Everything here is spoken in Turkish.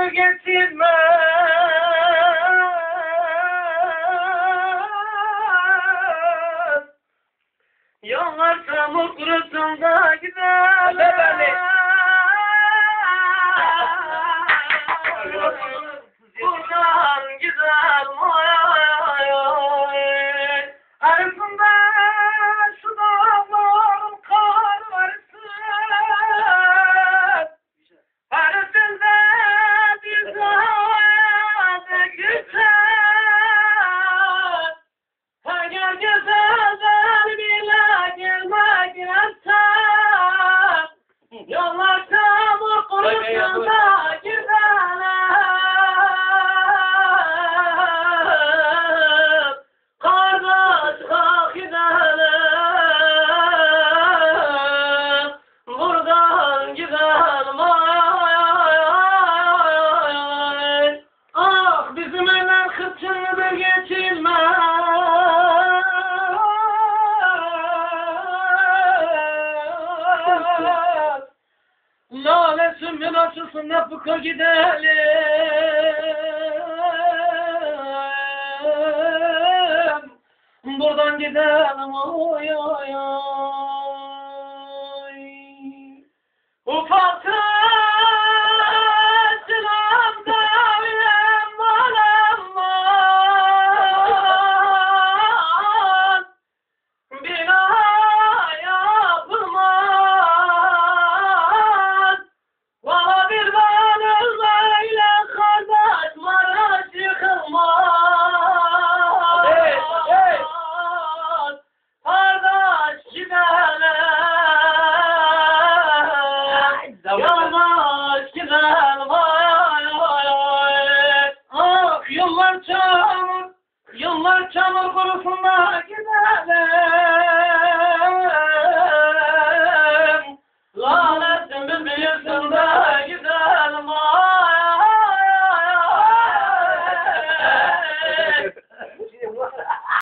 kırçını getirmez. Yollar çamur kurusun da gider. Buradan gider arasında şu dağların kar varsın. Arasında bir dağda güzel. Eğer güzelden bile gelmek yasak. Yollar çamur kurusun da gider. Lale sümün açılsın Afrika gidelim. Buradan gidelim oy oy oy. Ufak yavaş gidelim yollar çamur kurusun da gidelim.